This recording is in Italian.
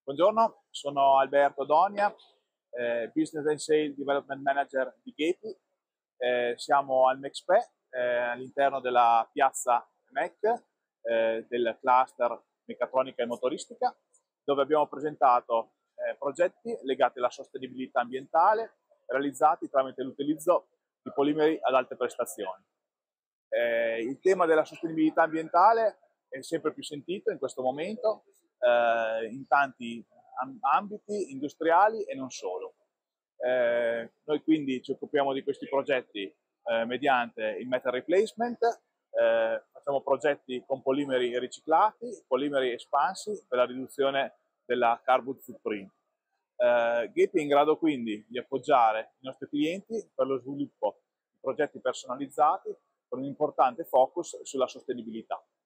Buongiorno, sono Alberto Donia, Business and Sales Development Manager di Gapy. Siamo al MEXPE all'interno della piazza MEC del cluster meccatronica e motoristica, dove abbiamo presentato progetti legati alla sostenibilità ambientale realizzati tramite l'utilizzo di polimeri ad alte prestazioni. Il tema della sostenibilità ambientale è sempre più sentito in questo momento in tanti ambiti industriali e non solo. Noi quindi ci occupiamo di questi progetti mediante il metal replacement, facciamo progetti con polimeri riciclati, polimeri espansi per la riduzione della carbon footprint. Gapy è in grado quindi di appoggiare i nostri clienti per lo sviluppo di progetti personalizzati con un importante focus sulla sostenibilità.